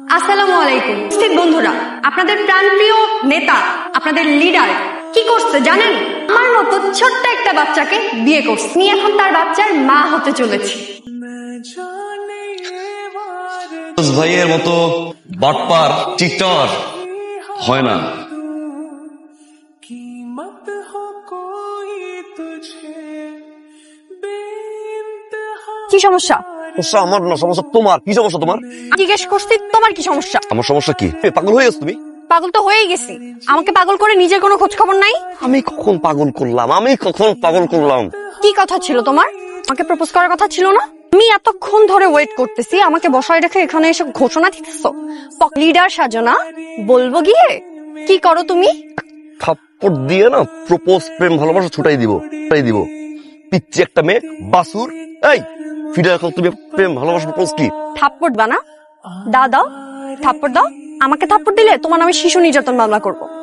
আসসালামু আলাইকুম। উপস্থিত বন্ধুরা, আপনাদের প্রাণপ্রিয় নেতা, আপনাদের লিডার কি করছে জানেন? আমার মতো ছোট্ট একটা বাচ্চাকে বিয়ে করছে। আমি এখন তার বাচ্চার মা হতে চলেছি। ভাইয়ের মতো বাটপার চিটার হয় না। কি সমস্যা? আমার না, সমস্যা তোমার। কি সমস্যা তোমার? জিজ্ঞেস করছি তোমার কি সমস্যা? আমার সমস্যা কি? পাগল হয়ে গেছো তুমি? পাগল তো হয়েই গেছি। আমাকে পাগল করে নিজের কোনো খোঁজ খবর নাই। আমি কখন পাগল করলাম? কি কথা ছিল তোমার? আমাকে প্রপোজ করার কথা ছিল না? আমি এতক্ষণ ধরে ওয়েট করতেছি, আমাকে বসায় রেখে এখানে এসে ঘোষণা দিতেছো। লিডার সাজো না, বলবো গিয়ে। কি করো তুমি? থাপ্পড় দিয়ে না প্রপোজ, প্রেম ভালোবাসা ছুটাই দিব। পিচ্ছি একটা মেয়ে বাসুর। এই ফিরে এখন তুমি প্রেম ভালোবাসা প্রপোজ কি? থাপ্পড় বানা দাও, থাপ্পড় দাও। আমাকে থাপ্পড় দিলে তোমার নামে শিশু নির্যাতন মামলা করবো।